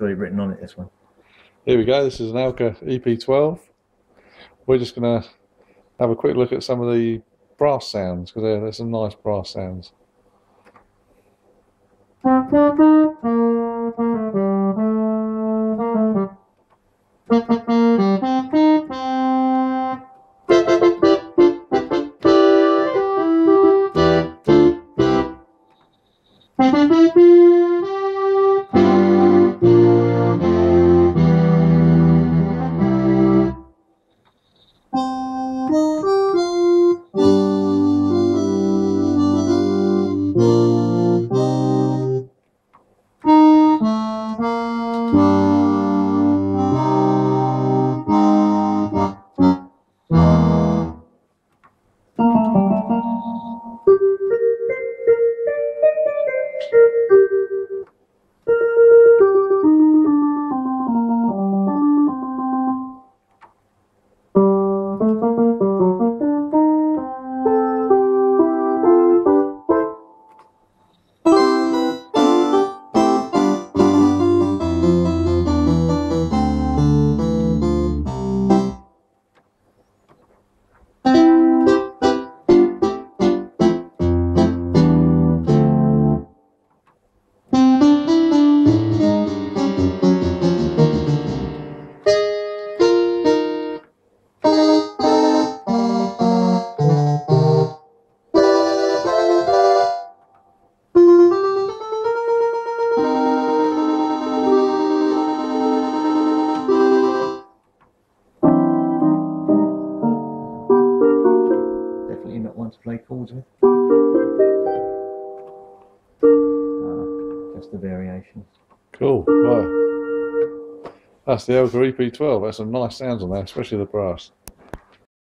got it written on it, this one. Here we go, this is an Elka EP12. We're just going to have a quick look at some of the brass sounds, because there's some nice brass sounds. Definitely not one to play chords with. Just the variations. Cool, wow. That's the Elka EP12, that's some nice sounds on there, especially the brass.